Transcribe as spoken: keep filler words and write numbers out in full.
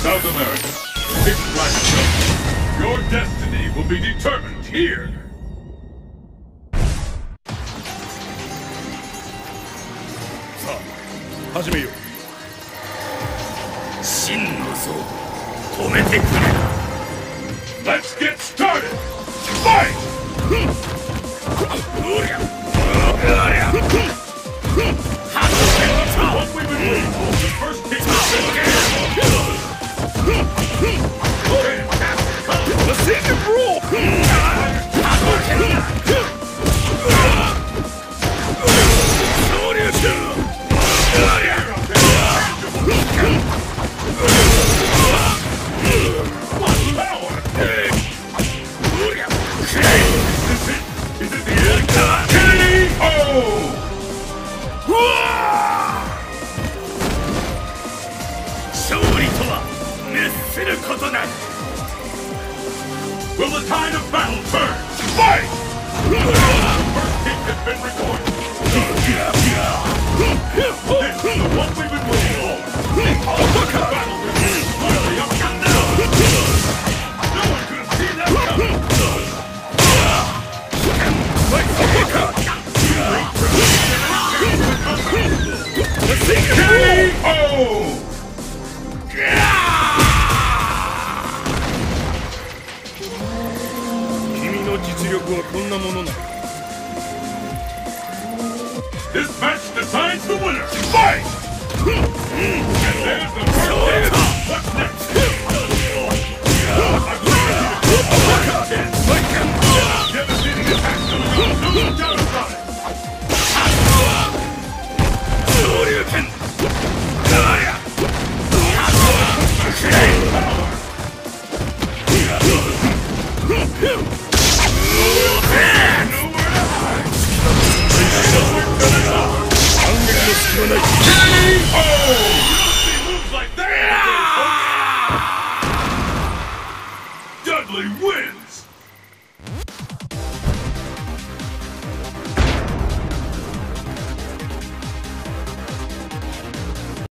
South America, Big Black Jungle. Your destiny will be determined here. さあ、始めよう。 真の像、止めてくれ。 Let's get started. Fight! What we've been waiting for. The first kick is Let's see him roll! Will the tide of battle turn? Fight! The first kick has been recorded. This is the one we've been waiting for. The battle begins. Really up and down. No one could have seen that coming. Let's see him K O! This match decides the winner. Fight! And there's the